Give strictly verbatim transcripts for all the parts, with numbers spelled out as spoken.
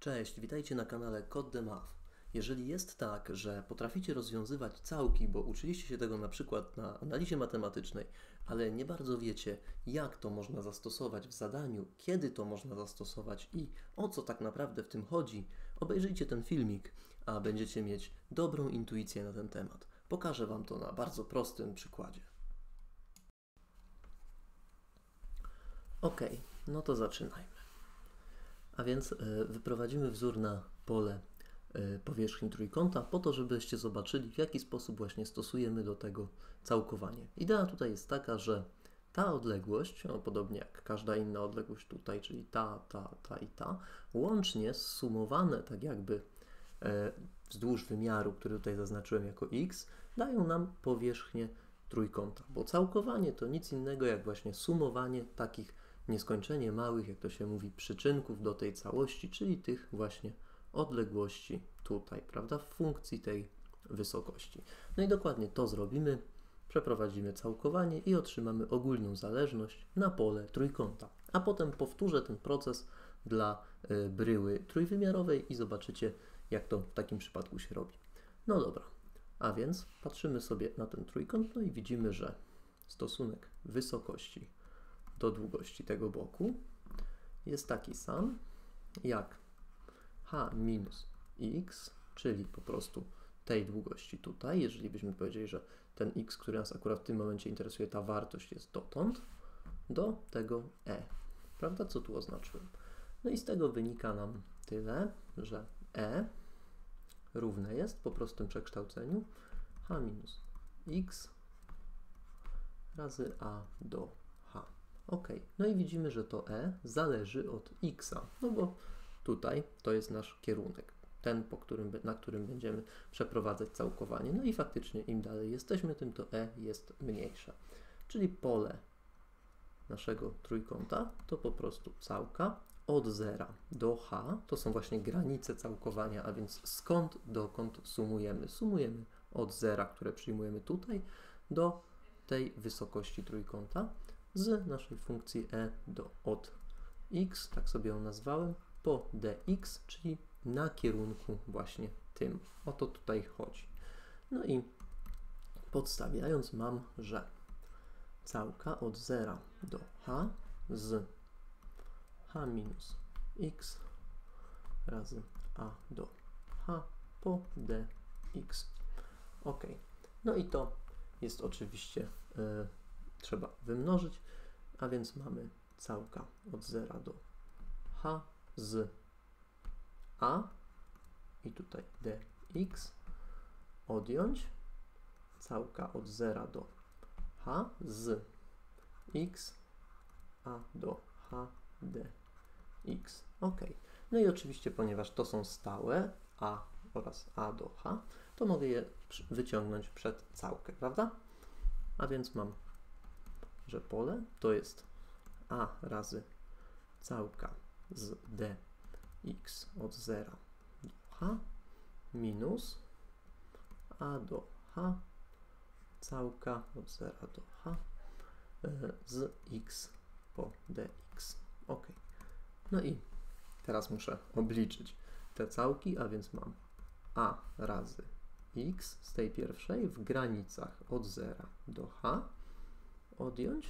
Cześć, witajcie na kanale Code the Math. Jeżeli jest tak, że potraficie rozwiązywać całki, bo uczyliście się tego na przykład na analizie matematycznej, ale nie bardzo wiecie, jak to można zastosować w zadaniu, kiedy to można zastosować i o co tak naprawdę w tym chodzi, obejrzyjcie ten filmik, a będziecie mieć dobrą intuicję na ten temat. Pokażę Wam to na bardzo prostym przykładzie. Ok, no to zaczynajmy. A więc wyprowadzimy wzór na pole powierzchni trójkąta po to, żebyście zobaczyli, w jaki sposób właśnie stosujemy do tego całkowanie. Idea tutaj jest taka, że ta odległość, no, podobnie jak każda inna odległość tutaj, czyli ta, ta, ta i ta, łącznie zsumowane tak jakby e, wzdłuż wymiaru, który tutaj zaznaczyłem jako x, dają nam powierzchnię trójkąta, bo całkowanie to nic innego jak właśnie sumowanie takich nieskończenie małych, jak to się mówi, przyczynków do tej całości, czyli tych właśnie odległości tutaj, prawda, w funkcji tej wysokości. No i dokładnie to zrobimy, przeprowadzimy całkowanie i otrzymamy ogólną zależność na pole trójkąta. A potem powtórzę ten proces dla y, bryły trójwymiarowej i zobaczycie, jak to w takim przypadku się robi. No dobra, a więc patrzymy sobie na ten trójkąt, no i widzimy, że stosunek wysokości do długości tego boku jest taki sam jak h minus x, czyli po prostu tej długości tutaj, jeżeli byśmy powiedzieli, że ten x, który nas akurat w tym momencie interesuje, ta wartość jest dotąd, do tego e. Prawda? Co tu oznaczyłem? No i z tego wynika nam tyle, że e równe jest po prostym przekształceniu h minus x razy a do h. Ok, no i widzimy, że to e zależy od x, no bo tutaj to jest nasz kierunek, ten, po którym, na którym będziemy przeprowadzać całkowanie. No i faktycznie im dalej jesteśmy, tym to e jest mniejsze. Czyli pole naszego trójkąta to po prostu całka od zera do h, to są właśnie granice całkowania, a więc skąd dokąd sumujemy. Sumujemy od zera, które przyjmujemy tutaj, do tej wysokości trójkąta, z naszej funkcji e do od x, tak sobie ją nazwałem, po dx, czyli na kierunku właśnie tym. O to tutaj chodzi. No i podstawiając mam, że całka od zera do h z h minus x razy a do h po dx. Ok. No i to jest oczywiście y, trzeba wymnożyć, a więc mamy całka od zera do h z a i tutaj dx odjąć całka od zera do h z x a do h dx. Ok. No i oczywiście, ponieważ to są stałe a oraz a do h, to mogę je wyciągnąć przed całkę, prawda? A więc mam, że pole to jest a razy całka z dx od zera do h minus a do h całka od zera do h z x po dx. Ok. No i teraz muszę obliczyć te całki, a więc mam a razy x z tej pierwszej w granicach od zera do h odjąć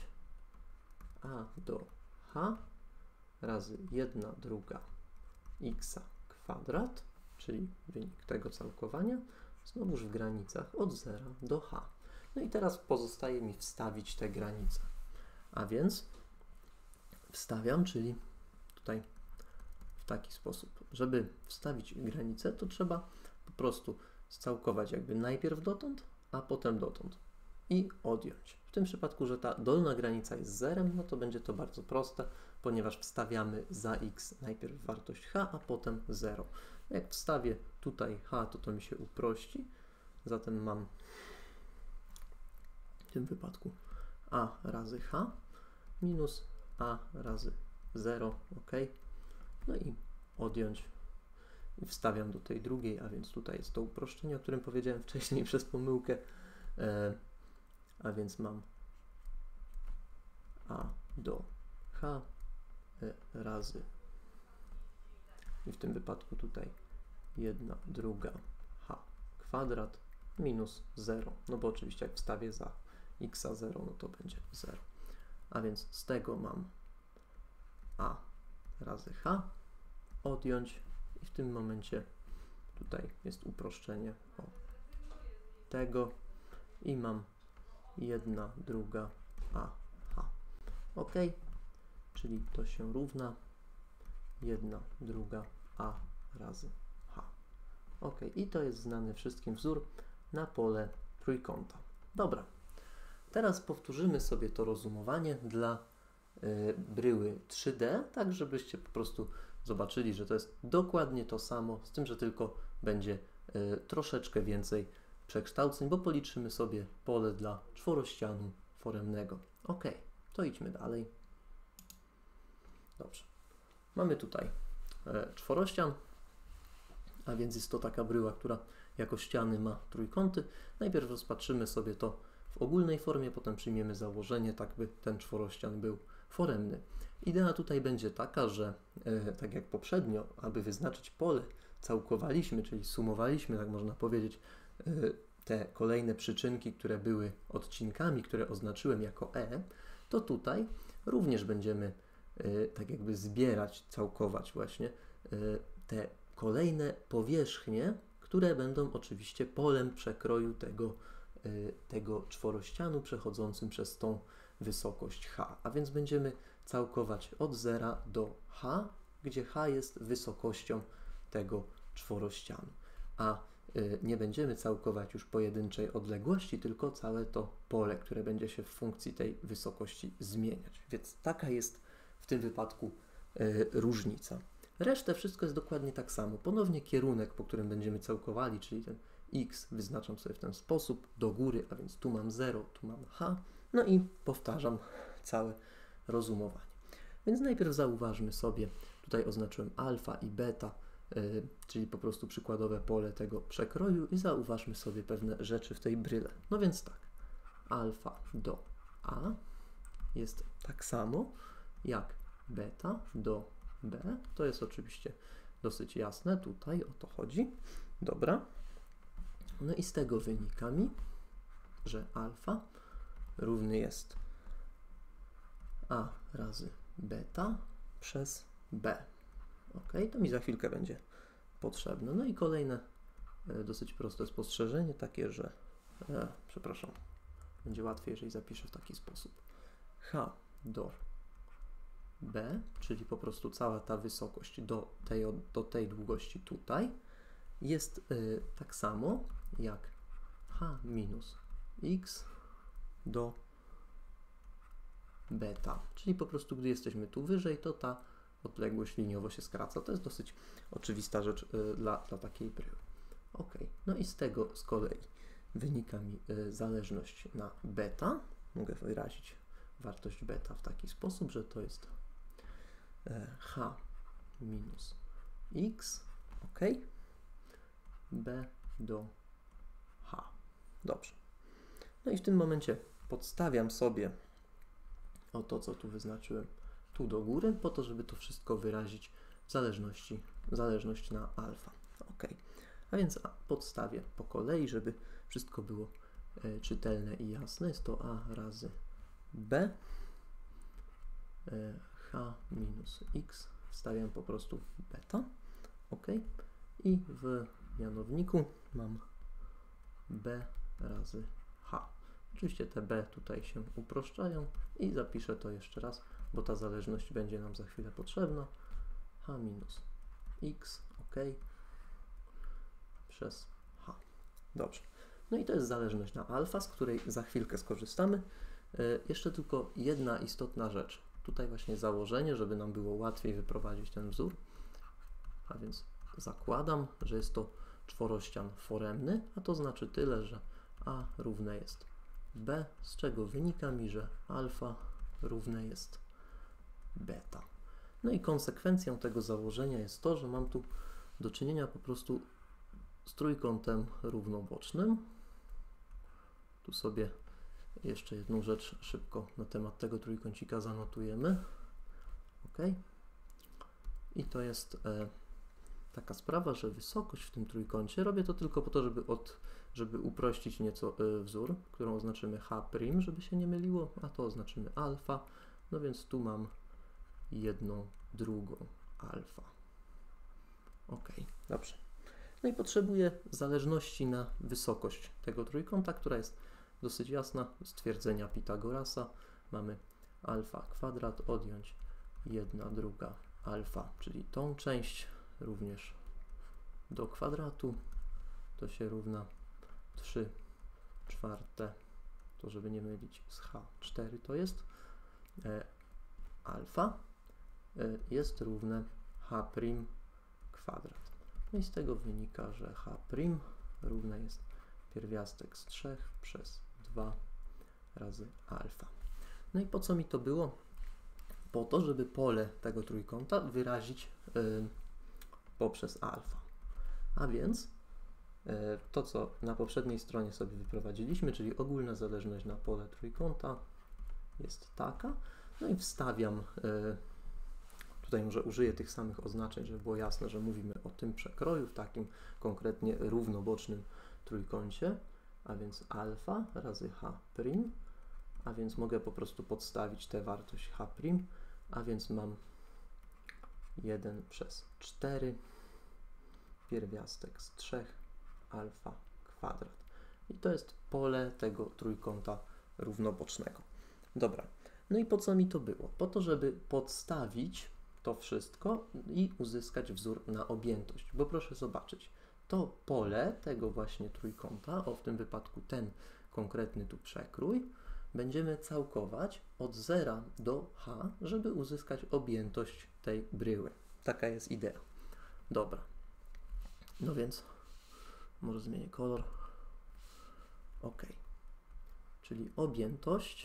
a do h razy jedna druga x kwadrat, czyli wynik tego całkowania, znowuż w granicach od zera do h. No i teraz pozostaje mi wstawić te granice. A więc wstawiam, czyli tutaj w taki sposób. Żeby wstawić granicę, to trzeba po prostu scałkować jakby najpierw dotąd, a potem dotąd i odjąć. W tym przypadku, że ta dolna granica jest zerem, no to będzie to bardzo proste, ponieważ wstawiamy za x najpierw wartość h, a potem zero. Jak wstawię tutaj h, to to mi się uprości, zatem mam w tym wypadku a razy h minus a razy zero, ok. No i odjąć i wstawiam do tej drugiej, a więc tutaj jest to uproszczenie, o którym powiedziałem wcześniej przez pomyłkę, e, a więc mam a do h e, razy i w tym wypadku tutaj jedna druga h kwadrat minus zero, no bo oczywiście jak wstawię za x zero, no to będzie zero. A więc z tego mam a razy h odjąć i w tym momencie tutaj jest uproszczenie o tego i mam jedna druga a h. Ok, czyli to się równa jedna druga a razy h. Ok, i to jest znany wszystkim wzór na pole trójkąta. Dobra, teraz powtórzymy sobie to rozumowanie dla y, bryły trzy D, tak żebyście po prostu zobaczyli, że to jest dokładnie to samo, z tym, że tylko będzie y, troszeczkę więcej przekształceń, bo policzymy sobie pole dla czworościanu foremnego. Ok, to idźmy dalej. Dobrze. Mamy tutaj e, czworościan, a więc jest to taka bryła, która jako ściany ma trójkąty. Najpierw rozpatrzymy sobie to w ogólnej formie, potem przyjmiemy założenie, tak by ten czworościan był foremny. Idea tutaj będzie taka, że e, tak jak poprzednio, aby wyznaczyć pole, całkowaliśmy, czyli sumowaliśmy, tak można powiedzieć, e, te kolejne przyczynki, które były odcinkami, które oznaczyłem jako E, to tutaj również będziemy y, tak jakby zbierać, całkować właśnie y, te kolejne powierzchnie, które będą oczywiście polem przekroju tego, y, tego czworościanu przechodzącym przez tą wysokość h. A więc będziemy całkować od zera do h, gdzie h jest wysokością tego czworościanu. A nie będziemy całkować już pojedynczej odległości, tylko całe to pole, które będzie się w funkcji tej wysokości zmieniać. Więc taka jest w tym wypadku y, różnica. Resztę wszystko jest dokładnie tak samo. Ponownie kierunek, po którym będziemy całkowali, czyli ten x wyznaczam sobie w ten sposób do góry, a więc tu mam zero, tu mam h, no i powtarzam całe rozumowanie. Więc najpierw zauważmy sobie, tutaj oznaczyłem alfa i beta, Yy, czyli po prostu przykładowe pole tego przekroju i zauważmy sobie pewne rzeczy w tej bryle. No więc tak, alfa do A jest tak samo jak beta do B. To jest oczywiście dosyć jasne, tutaj o to chodzi. Dobra. No i z tego wynika mi, że alfa równy jest A razy beta przez B. Ok, to mi za chwilkę będzie potrzebne. No i kolejne e, dosyć proste spostrzeżenie, takie, że e, przepraszam, będzie łatwiej, jeżeli zapiszę w taki sposób. H do B, czyli po prostu cała ta wysokość do tej, do tej długości tutaj jest e, tak samo jak H minus X do beta, czyli po prostu gdy jesteśmy tu wyżej, to ta odległość liniowo się skraca. To jest dosyć oczywista rzecz y, dla, dla takiej bryły. Ok, no i z tego z kolei wynika mi y, zależność na beta. Mogę wyrazić wartość beta w taki sposób, że to jest y, h minus x, ok, b do h. Dobrze. No i w tym momencie podstawiam sobie o to, co tu wyznaczyłem, tu do góry, po to, żeby to wszystko wyrazić w zależności, zależność na alfa. Ok, a więc podstawię po kolei, żeby wszystko było e, czytelne i jasne. Jest to a razy b, e, h minus x, wstawiam po prostu beta. Ok, i w mianowniku mam b razy h. Oczywiście te b tutaj się uproszczają i zapiszę to jeszcze raz, bo ta zależność będzie nam za chwilę potrzebna. H minus x, ok, przez h. Dobrze. No i to jest zależność na alfa, z której za chwilkę skorzystamy. Yy, jeszcze tylko jedna istotna rzecz. Tutaj właśnie założenie, żeby nam było łatwiej wyprowadzić ten wzór. A więc zakładam, że jest to czworościan foremny, a to znaczy tyle, że a równe jest b, z czego wynika mi, że alfa równe jest beta. No i konsekwencją tego założenia jest to, że mam tu do czynienia po prostu z trójkątem równobocznym. Tu sobie jeszcze jedną rzecz szybko na temat tego trójkącika zanotujemy. Ok. I to jest e, taka sprawa, że wysokość w tym trójkącie, robię to tylko po to, żeby, od, żeby uprościć nieco y, wzór, którą oznaczymy H', żeby się nie myliło, a to oznaczymy alfa, no więc tu mam jedną drugą alfa. Ok, dobrze. No i potrzebuję zależności na wysokość tego trójkąta, która jest dosyć jasna z twierdzenia Pitagorasa. Mamy alfa kwadrat odjąć jedna druga alfa, czyli tą część również do kwadratu, to się równa trzy czwarte, to żeby nie mylić z H cztery, to jest e, alfa e, jest równe H' kwadrat. No i z tego wynika, że H' równe jest pierwiastek z trzech przez dwa razy alfa. No i po co mi to było? Po to, żeby pole tego trójkąta wyrazić y, poprzez alfa. A więc y, to, co na poprzedniej stronie sobie wyprowadziliśmy, czyli ogólna zależność na pole trójkąta jest taka. No i wstawiam, y, tutaj może użyję tych samych oznaczeń, żeby było jasne, że mówimy o tym przekroju, w takim konkretnie równobocznym trójkącie, a więc alfa razy H', a więc mogę po prostu podstawić tę wartość H', a więc mam jeden przez cztery pierwiastek z trzech alfa kwadrat. I to jest pole tego trójkąta równobocznego. Dobra, no i po co mi to było? Po to, żeby podstawić to wszystko i uzyskać wzór na objętość, bo proszę zobaczyć, to pole tego właśnie trójkąta, o w tym wypadku ten konkretny tu przekrój, będziemy całkować od zera do H, żeby uzyskać objętość tej bryły. Taka jest idea. Dobra. No więc może zmienię kolor. OK. Czyli objętość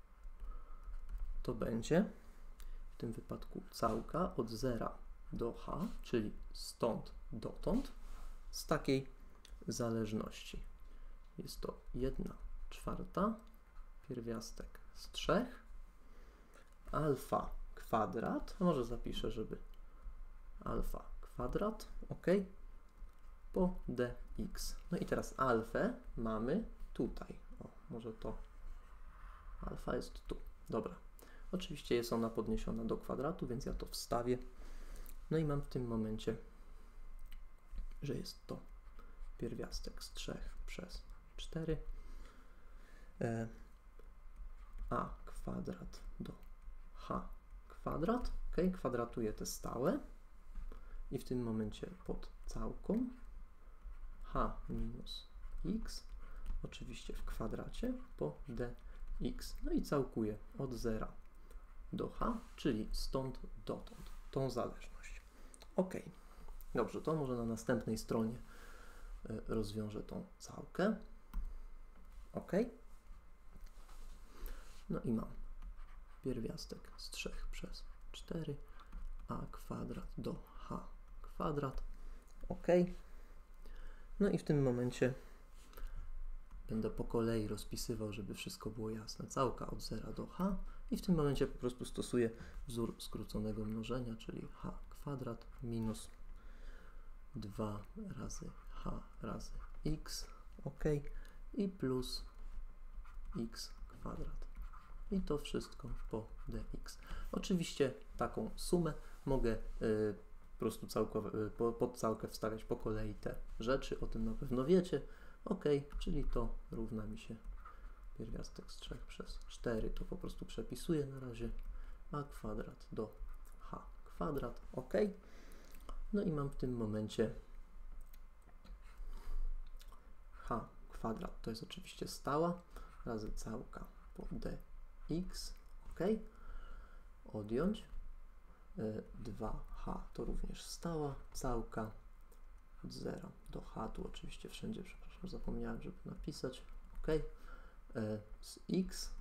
to będzie w tym wypadku całka od zera do H, czyli stąd dotąd, z takiej zależności. Jest to jedna czwarta pierwiastek z trzech alfa kwadrat, a może zapiszę, żeby alfa kwadrat, ok, po dx. No i teraz alfę mamy tutaj. O, może to alfa jest tu. Dobra. Oczywiście jest ona podniesiona do kwadratu, więc ja to wstawię. No i mam w tym momencie, że jest to pierwiastek z trzech przez cztery e, a kwadrat do h kwadrat. Ok, kwadratuję te stałe i w tym momencie pod całką h minus x, oczywiście w kwadracie, po dx. No i całkuję od zera do h, czyli stąd dotąd, tą zależność. Ok, dobrze, to może na następnej stronie rozwiążę tą całkę. Ok. No i mam pierwiastek z trzech przez cztery a kwadrat do h kwadrat. Ok. No i w tym momencie będę po kolei rozpisywał, żeby wszystko było jasne. Całka od zera do h i w tym momencie po prostu stosuję wzór skróconego mnożenia, czyli h kwadrat minus dwa razy h razy x, ok, i plus x kwadrat. I to wszystko po dx. Oczywiście taką sumę mogę y, po prostu całkowe, y, po, pod całkę wstawiać po kolei te rzeczy, o tym na pewno wiecie. Ok, czyli to równa mi się pierwiastek z trzech przez cztery, to po prostu przepisuję na razie a kwadrat do h kwadrat, ok. No i mam w tym momencie h kwadrat, to jest oczywiście stała, razy całka po dx, ok. Odjąć y, dwa h, to również stała, całka od zera do h, tu oczywiście wszędzie, przepraszam, zapomniałem, żeby napisać, ok, y, z x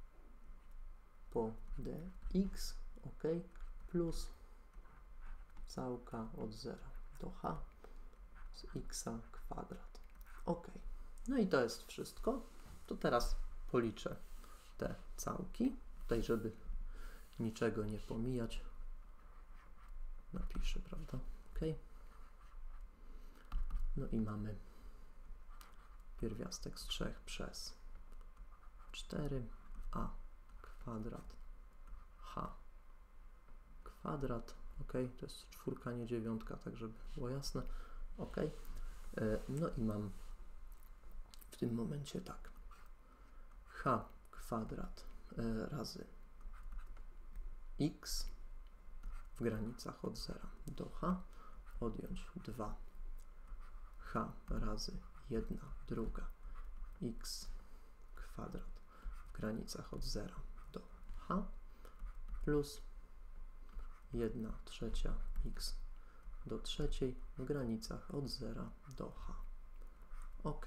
po dx, ok, plus całka od zera do h z x kwadrat, ok. No i to jest wszystko. To teraz policzę te całki, tutaj żeby niczego nie pomijać, napiszę, prawda, ok. No i mamy pierwiastek z trzech przez cztery a kwadrat h kwadrat, ok, to jest czwórka, nie dziewiątka, tak żeby było jasne, ok. No i mam w tym momencie tak, h kwadrat razy x w granicach od zera do h, odjąć dwa h razy jedna druga x kwadrat w granicach od zera do h plus jedna trzecia x do trzeciej w granicach od zera do h. Ok.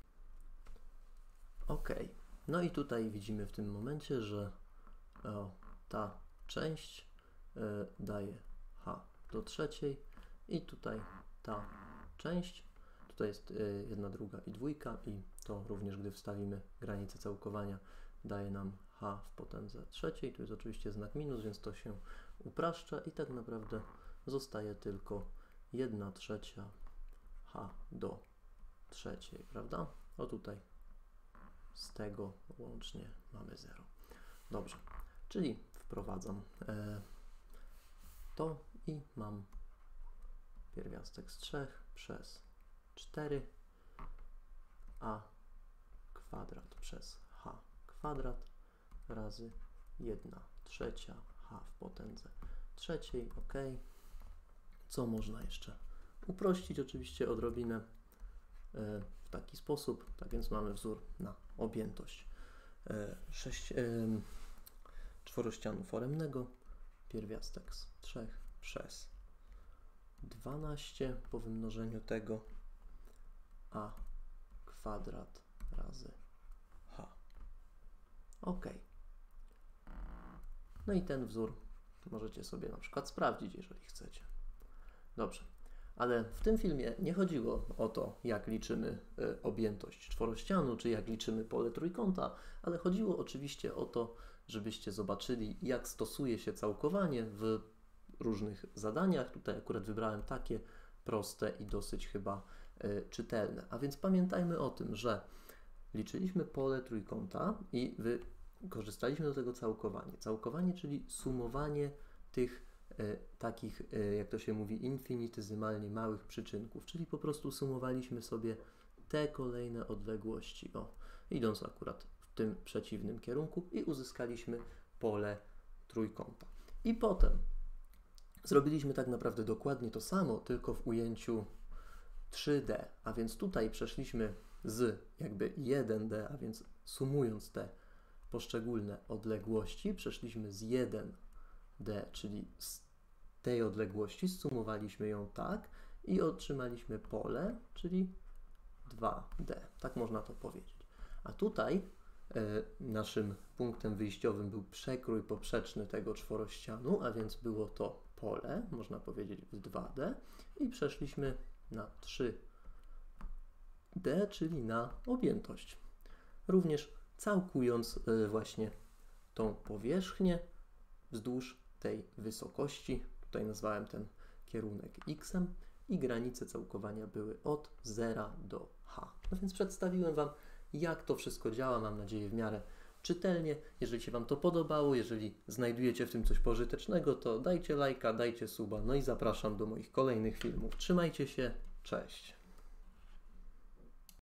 Ok. No i tutaj widzimy w tym momencie, że o, ta część y, daje h do trzeciej i tutaj ta część, tutaj jest y, jedna druga i dwójka i to również, gdy wstawimy granicę całkowania, daje nam h w potędze trzeciej. Tu jest oczywiście znak minus, więc to się upraszcza i tak naprawdę zostaje tylko jedna trzecia h do trzeciej, prawda? O tutaj z tego łącznie mamy zero. Dobrze, czyli wprowadzam e, to i mam pierwiastek z trzech przez cztery a kwadrat przez h kwadrat razy jedna trzecia h w potędze trzeciej, ok. Co można jeszcze uprościć? Oczywiście odrobinę e, w taki sposób, tak więc mamy wzór na objętość e, sześć, e, czworościanu foremnego, pierwiastek z trzech przez dwanaście po wymnożeniu tego a kwadrat razy h. Ok. No i ten wzór możecie sobie na przykład sprawdzić, jeżeli chcecie. Dobrze, ale w tym filmie nie chodziło o to, jak liczymy y, objętość czworościanu, czy jak liczymy pole trójkąta, ale chodziło oczywiście o to, żebyście zobaczyli, jak stosuje się całkowanie w różnych zadaniach. Tutaj akurat wybrałem takie proste i dosyć chyba y, czytelne. A więc pamiętajmy o tym, że liczyliśmy pole trójkąta i wykorzystaliśmy do tego całkowanie. Całkowanie, czyli sumowanie tych y, takich, y, jak to się mówi, infinityzymalnie małych przyczynków, czyli po prostu sumowaliśmy sobie te kolejne odległości, o, idąc akurat w tym przeciwnym kierunku i uzyskaliśmy pole trójkąta. I potem zrobiliśmy tak naprawdę dokładnie to samo, tylko w ujęciu trzy D, a więc tutaj przeszliśmy z jakby jeden D, a więc sumując te poszczególne odległości, przeszliśmy z jeden D, czyli z tej odległości zsumowaliśmy ją tak i otrzymaliśmy pole, czyli dwa D. Tak można to powiedzieć. A tutaj e, naszym punktem wyjściowym był przekrój poprzeczny tego czworościanu, a więc było to pole, można powiedzieć, w dwa D i przeszliśmy na trzy D, czyli na objętość. Również całkując y, właśnie tą powierzchnię wzdłuż tej wysokości, tutaj nazwałem ten kierunek x-em i granice całkowania były od zera do h. No więc przedstawiłem Wam, jak to wszystko działa, mam nadzieję w miarę czytelnie. Jeżeli się Wam to podobało, jeżeli znajdujecie w tym coś pożytecznego, to dajcie lajka, dajcie suba, no i zapraszam do moich kolejnych filmów. Trzymajcie się, cześć!